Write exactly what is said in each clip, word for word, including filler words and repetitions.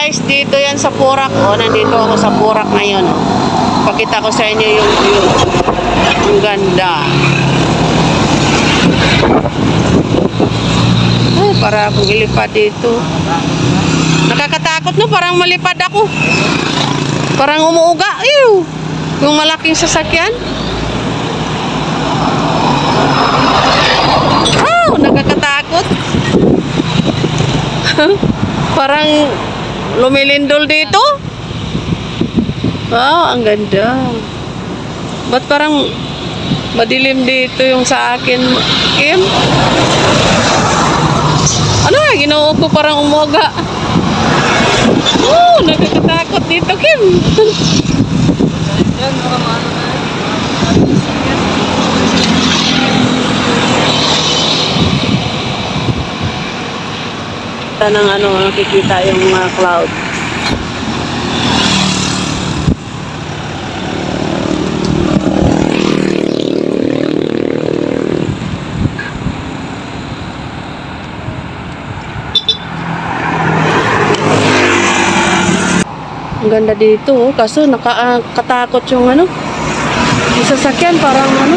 guys, dito yan sa Porac. O, nandito ako sa Porac ngayon. O. Pakita ko sa inyo yung view. Ang ganda. Ay, para akong ilipad dito. Nakakatakot no, parang malipad ako. Parang umuuga. Ew. Yung malaking sasakyan. Oh, nakakatakot. Parang lumilindol dito. Wow, ang ganda. Ba't parang madilim dito yung sa akin, Kim? Ano eh, ginoo ko parang umuga. Oh, nakakatakot dito, Kim. Ng ano, nakikita yung mga cloud. Ang ganda dito, oh. Kaso nakakatakot yung ano, yung sasakyan parang ano.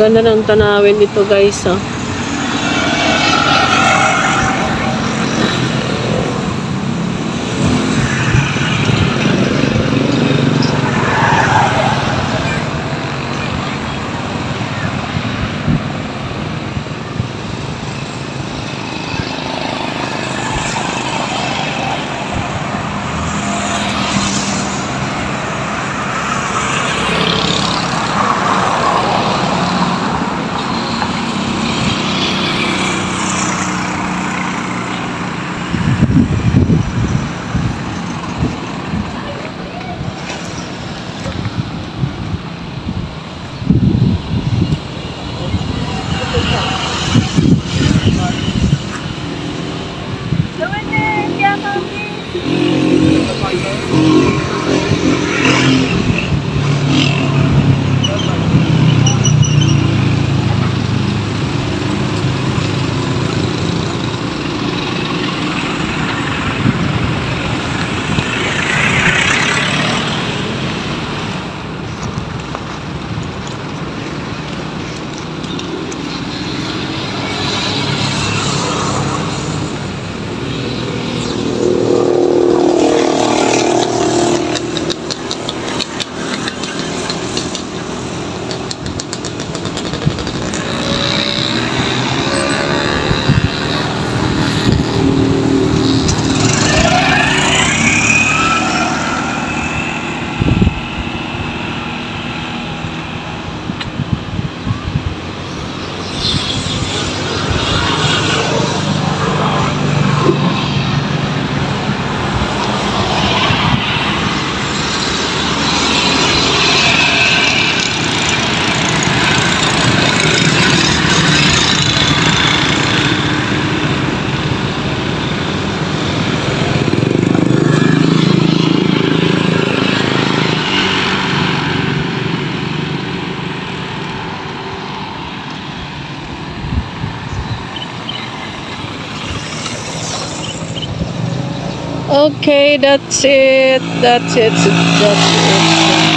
ganda ng tanawin dito guys, oh. Okay, that's it. That's it. That's it.